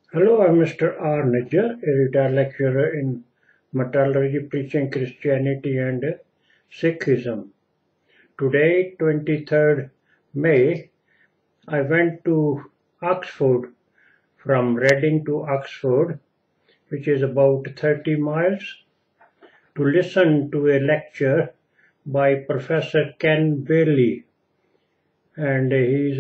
Hello, I'm Mr. R. Nijjar, a retired lecturer in metallurgy preaching Christianity and Sikhism. Today, 23rd May, I went to Oxford from Reading to Oxford, which is about 30 miles, to listen to a lecture by Professor Ken Bailey, and he's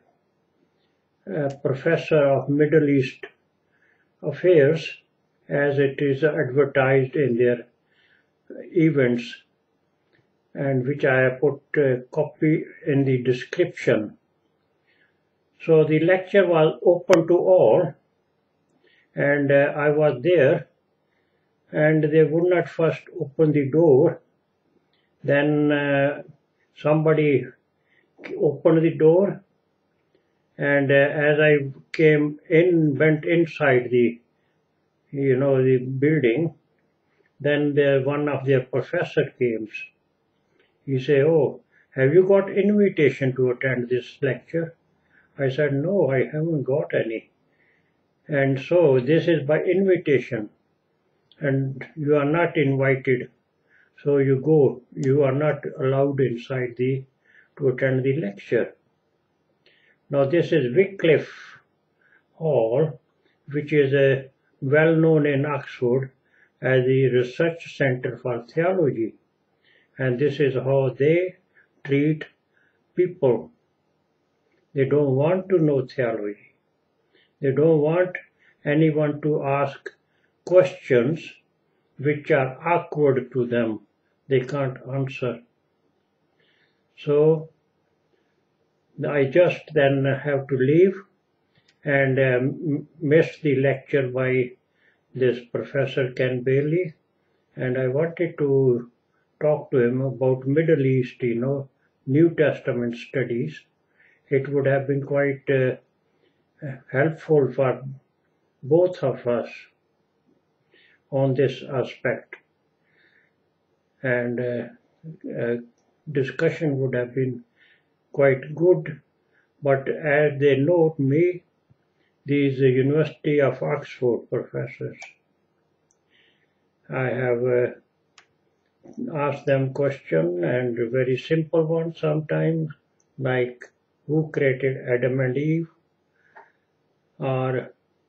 a professor of Middle East affairs as it is advertised in their events, and which I have put a copy in the description. So the lecture was open to all, and I was there, and they would not first open the door. Then somebody opened the door, and as I went inside the building. Then one of their professor came. He said, "Oh, have you got invitation to attend this lecture?" I said, "No, I haven't got any." And so this is by invitation, and you are not invited. So you go. You are not allowed inside to attend the lecture. Now this is Wycliffe Hall, which is well known in Oxford as the research center for theology, and this is how they treat people. They don't want to know theology. They don't want anyone to ask questions which are awkward to them. They can't answer. So I just then have to leave and miss the lecture by this Professor Ken Bailey, and I wanted to talk to him about Middle East, New Testament studies. It would have been quite helpful for both of us on this aspect, and discussion would have been quite good. But as they note me, these University of Oxford professors, I have asked them question, and very simple ones sometimes, like who created Adam and Eve, or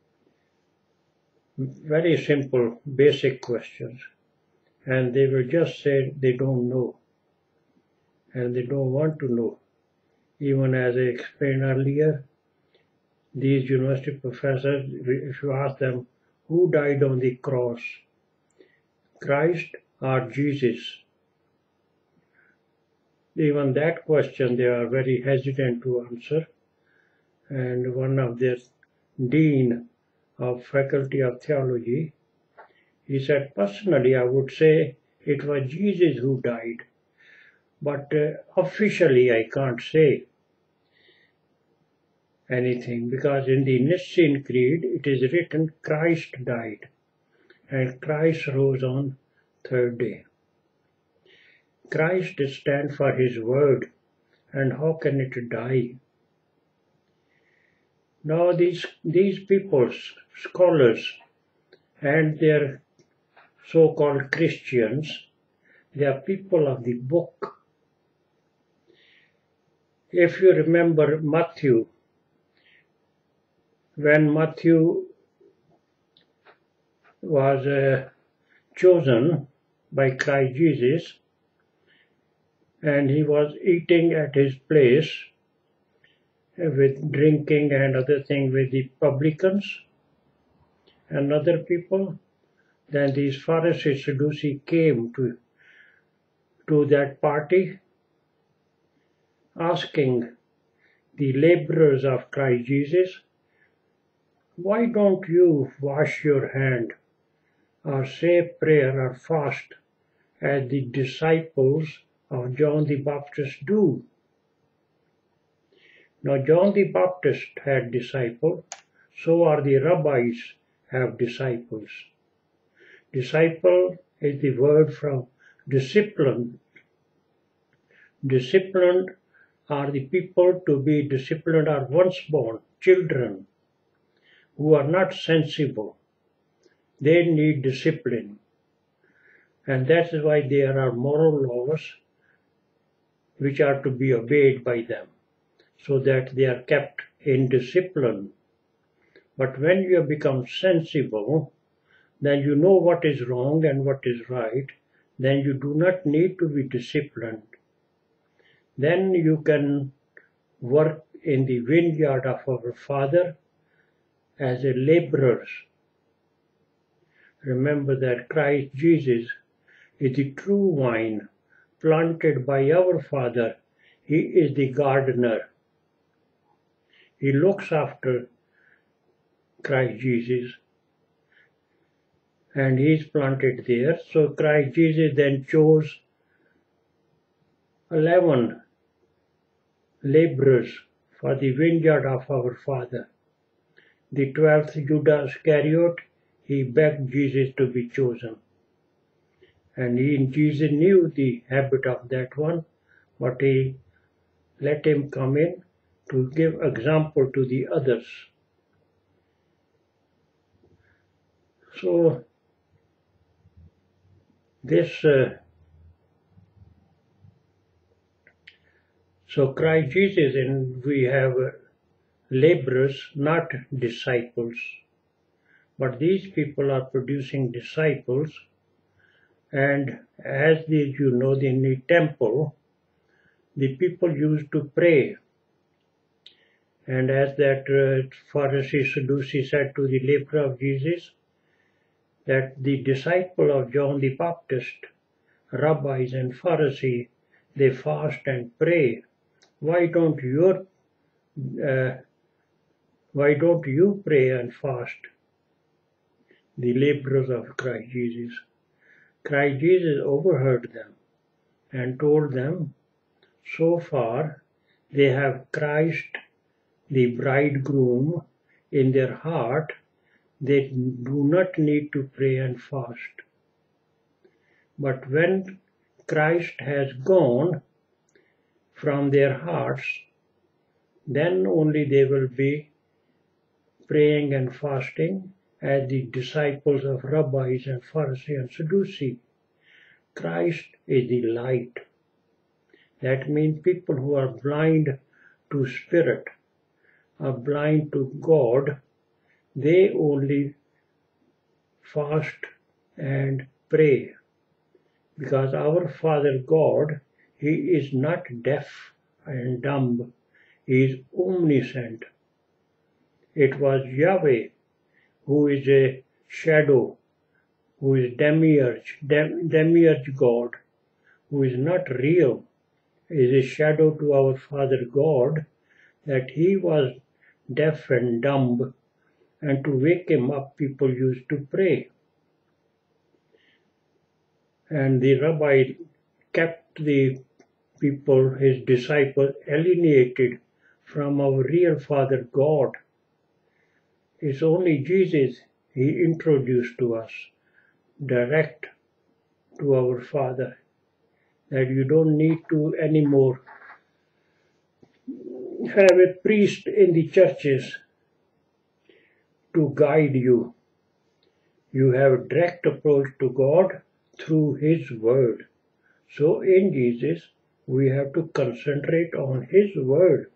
very simple basic questions, and they will just say they don't know, and they don't want to know. Even as I explained earlier, these university professors, if you ask them who died on the cross, Christ or Jesus, even that question they are very hesitant to answer. And one of their dean of faculty of theology, he said, personally I would say it was Jesus who died, but officially I can't say anything, because in the Nicene Creed it is written Christ died and Christ rose on third day. Christ stands for his word, and how can it die? Now these people, scholars, and their so-called Christians, they are people of the book. If you remember Matthew, when Matthew was chosen by Christ Jesus, and he was eating at his place with drinking and other things with the publicans and other people, then these Pharisees, Sadducees came to that party, asking the laborers of Christ Jesus, why don't you wash your hand or say prayer or fast as the disciples of John the Baptist do? Now John the Baptist had disciples, so are the rabbis have disciples. Disciple is the word from discipline. Disciplined are the people to be disciplined are once born, children. who are not sensible. They need discipline. And that is why there are moral laws which are to be obeyed by them, so that they are kept in discipline. But when you have become sensible, then you know what is wrong and what is right, then you do not need to be disciplined. Then you can work in the vineyard of our Father as a laborers. Remember that Christ Jesus is the true vine planted by our Father. He is the gardener. He looks after Christ Jesus, and he is planted there. So Christ Jesus then chose 11 laborers for the vineyard of our Father. The 12th, Judas Iscariot, he begged Jesus to be chosen. And Jesus knew the habit of that one, but he let him come in to give example to the others. So so Christ Jesus, and we have laborers, not disciples. But these people are producing disciples, and as you know, in the temple, the people used to pray. And as that Pharisee Sadducee said to the laborer of Jesus, that the disciple of John the Baptist, rabbis and Pharisees, they fast and pray. Why don't you pray and fast? The laborers of Christ Jesus. Christ Jesus overheard them and told them, so far they have Christ the bridegroom in their heart, they do not need to pray and fast. But when Christ has gone from their hearts, then only they will be praying and fasting as the disciples of rabbis and Pharisees and Sadducees. Christ is the light. That means people who are blind to spirit, are blind to God, they only fast and pray. Because our Father God, He is not deaf and dumb, He is omniscient. It was Yahweh who is a shadow, who is demiurge God, who is not real, is a shadow to our Father God, that He was deaf and dumb, and to wake Him up people used to pray. And the rabbi kept the people, his disciples, alienated from our real Father God. It's only Jesus He introduced to us, direct to our Father, that you don't need to anymore have a priest in the churches to guide you. You have a direct approach to God through His Word. So in Jesus, we have to concentrate on His Word.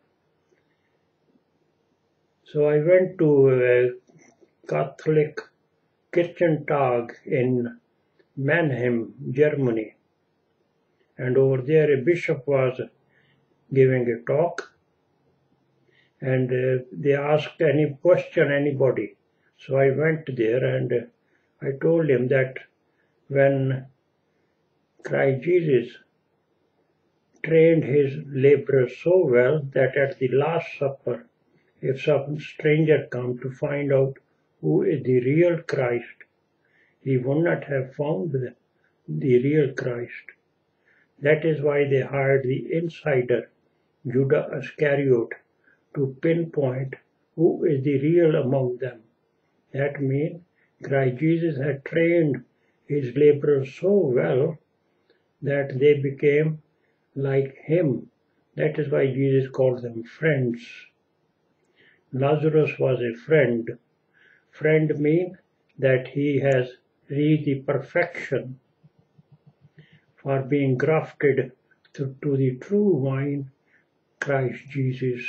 So I went to a Catholic Kirchentag in Mannheim, Germany. And over there a bishop was giving a talk. And they asked any question anybody. So I went there and I told him that when Christ Jesus trained His laborers so well that at the Last Supper, if some stranger come to find out who is the real Christ, he would not have found the real Christ. That is why they hired the insider, Judas Iscariot, to pinpoint who is the real among them. That means Christ Jesus had trained His laborers so well that they became like Him. That is why Jesus called them friends. Lazarus was a friend Friend means that he has reached the perfection for being grafted to the true vine, Christ Jesus.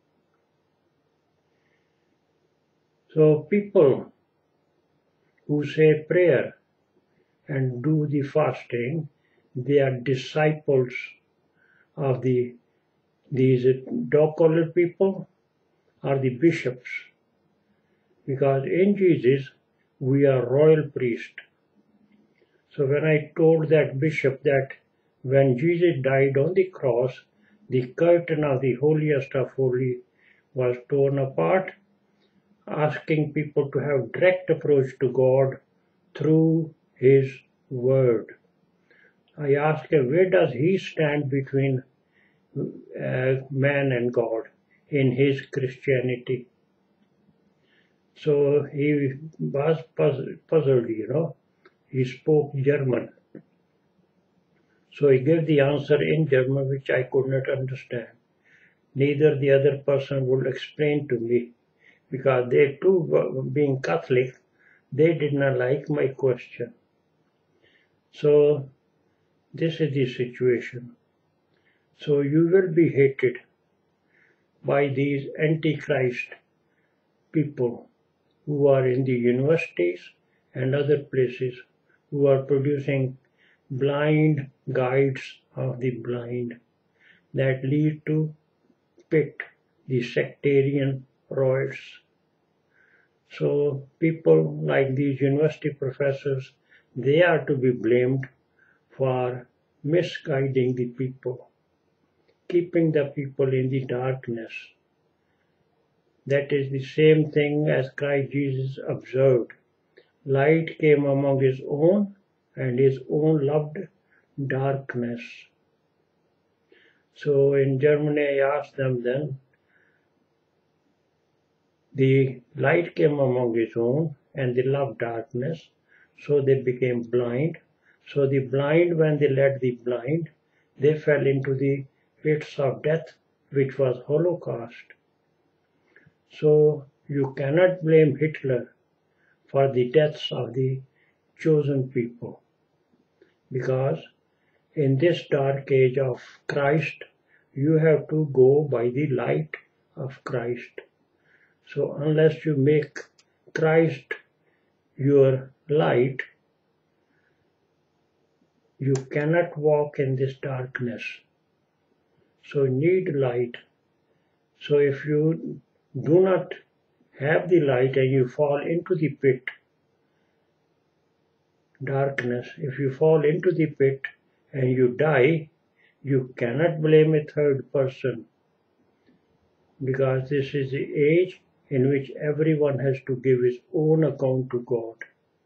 So people who say prayer and do the fasting, they are disciples of these dog-collared people or the bishops. Because in Jesus, we are royal priests. So when I told that bishop that when Jesus died on the cross, the curtain of the holiest of holy was torn apart, asking people to have direct approach to God through his word. I asked him, where does he stand between man and God in his Christianity? So he was puzzled, He spoke German. So he gave the answer in German, which I could not understand. Neither the other person would explain to me, because they too, being Catholic, they did not like my question. So this is the situation. So you will be hated by these antichrist people who are in the universities and other places, who are producing blind guides of the blind that lead to pit, the sectarian riots. So people like these university professors, they are to be blamed for misguiding the people, keeping the people in the darkness. That is the same thing as Christ Jesus observed. Light came among his own, and his own loved darkness. So in Germany, I asked them then, the light came among his own, and they loved darkness, so they became blind. So the blind, when they led the blind, they fell into the pits of death, which was Holocaust. So you cannot blame Hitler for the deaths of the chosen people, because in this dark age of Christ, you have to go by the light of Christ. So unless you make Christ your light, you cannot walk in this darkness. So you need light. So if you do not have the light and you fall into the pit, darkness, if you fall into the pit and you die, you cannot blame a third person, because this is the age in which everyone has to give his own account to God.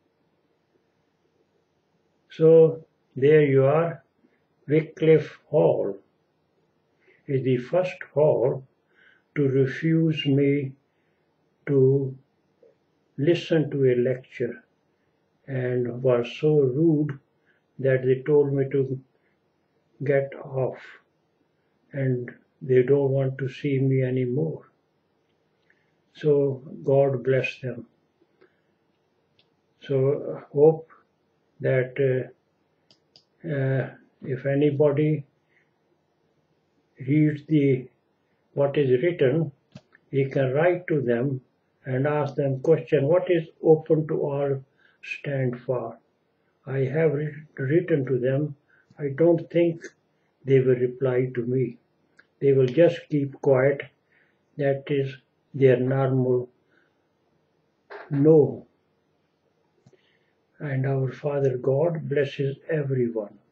So there you are. Wycliffe Hall is the first hall to refuse me to listen to a lecture, and was so rude that they told me to get off, and they don't want to see me anymore. So God bless them. So hope that if anybody reads what is written, he can write to them and ask them question, what is open to all stand for? I have written to them. I don't think they will reply to me. They will just keep quiet. That is their normal no. And our Father God blesses everyone.